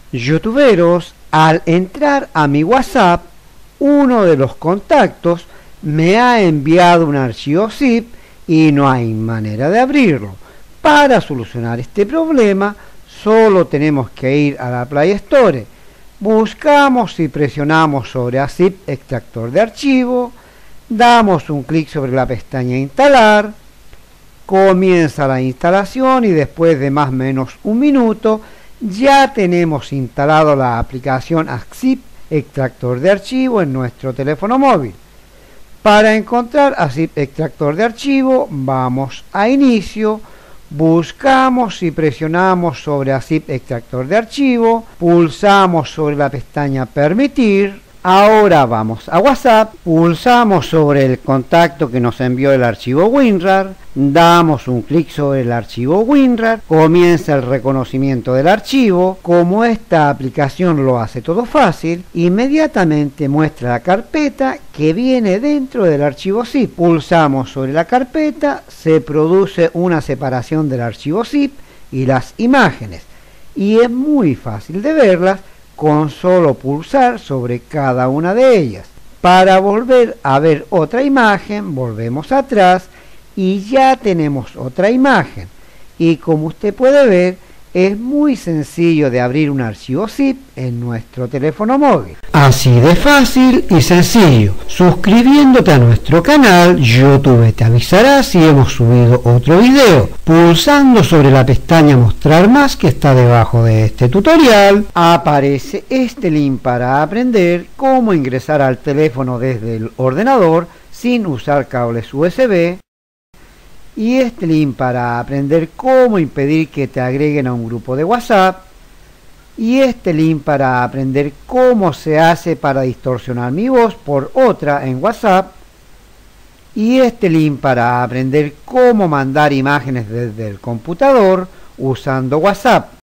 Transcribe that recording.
Youtuberos, al entrar a mi WhatsApp, uno de los contactos me ha enviado un archivo zip y no hay manera de abrirlo. Para solucionar este problema, solo tenemos que ir a la Play Store. Buscamos y presionamos sobre AZIP extractor de archivo, damos un clic sobre la pestaña Instalar, comienza la instalación y después de más o menos un minuto ya tenemos instalado la aplicación AZIP extractor de archivo en nuestro teléfono móvil. Para encontrar AZIP extractor de archivo, vamos a Inicio, buscamos y presionamos sobre AZIP extractor de archivo, pulsamos sobre la pestaña Permitir. Ahora vamos a WhatsApp, pulsamos sobre el contacto que nos envió el archivo WinRAR, damos un clic sobre el archivo WinRAR, comienza el reconocimiento del archivo. Como esta aplicación lo hace todo fácil, inmediatamente muestra la carpeta que viene dentro del archivo zip. Pulsamos sobre la carpeta, se produce una separación del archivo zip y las imágenes, y es muy fácil de verlas con solo pulsar sobre cada una de ellas. Para volver a ver otra imagen, volvemos atrás y ya tenemos otra imagen. Y como usted puede ver, es muy sencillo de abrir un archivo zip en nuestro teléfono móvil. Así de fácil y sencillo. Suscribiéndote a nuestro canal, YouTube te avisará si hemos subido otro video. Pulsando sobre la pestaña Mostrar más que está debajo de este tutorial, aparece este link para aprender cómo ingresar al teléfono desde el ordenador sin usar cables USB. Y este link para aprender cómo impedir que te agreguen a un grupo de WhatsApp. Y este link para aprender cómo se hace para distorsionar mi voz por otra en WhatsApp. Y este link para aprender cómo mandar imágenes desde el computador usando WhatsApp.